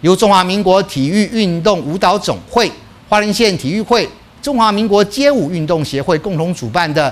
由中华民国体育运动舞蹈总会、花莲县体育会、中华民国街舞运动协会共同主办的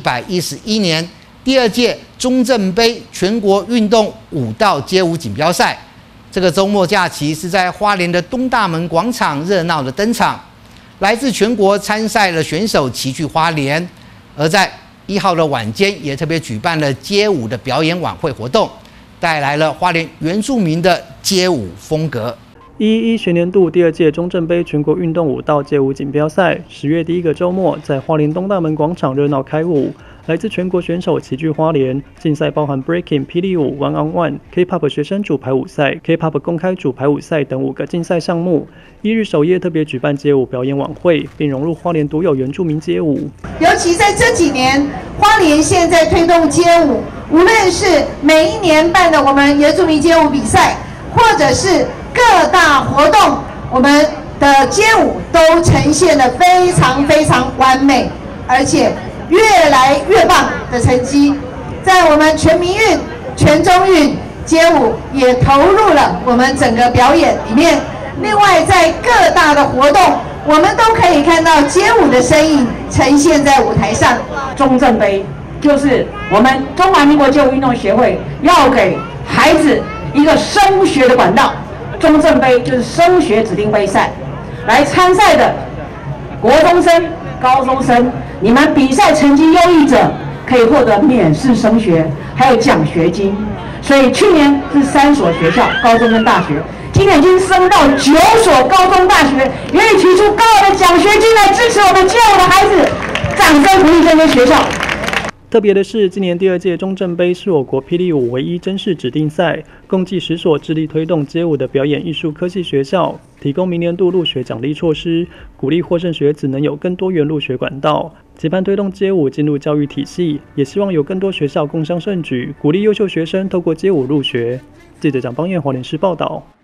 111年第2届中正杯全国运动舞蹈街舞锦标赛，这个周末假期是在花莲的东大门广场热闹的登场，来自全国参赛的选手齐聚花莲，而在1号的晚间也特别举办了街舞的表演晚会活动，带来了花莲原住民的街舞风格。 111学年度第2届中正杯全国运动舞蹈街舞锦标赛10月第1个周末在花莲东大门广场热闹开舞，来自全国选手齐聚花莲。竞赛包含 Breaking、霹雳舞、One on One、K-pop 学生组排舞赛、K-pop 公开组排舞赛等5个竞赛项目。1日首夜特别举办街舞表演晚会，并融入花莲独有原住民街舞。 尤其在这几年，花莲县在推动街舞，无论是每一年办的我们原住民街舞比赛，或者是各大活动，我们的街舞都呈现得非常完美，而且越来越棒的成绩。在我们全民运、全中运，街舞也投入了我们整个表演里面。另外，在各大的活动，我们都可以看到街舞的身影呈现在舞台上。 中正杯就是我们中华民国街舞运动协会要给孩子一个升学的管道。中正杯就是升学指定杯赛，来参赛的国中生、高中生，你们比赛成绩优异者可以获得免试升学，还有奖学金。所以去年是3所学校，高中跟大学，今年已经升到9所高中大学，愿意提出高额的奖学金来支持我们街舞的孩子，掌声鼓励这些学校。 特别的是，今年第2届中正杯是我国霹雳舞唯一正式指定赛，共计10所致力推动街舞的表演艺术科系学校，提供明年度入学奖励措施，鼓励获胜学子能有更多元入学管道，期盼推动街舞进入教育体系，也希望有更多学校共襄盛举，鼓励优秀学生透过街舞入学。记者蒋邦彦花莲市报道。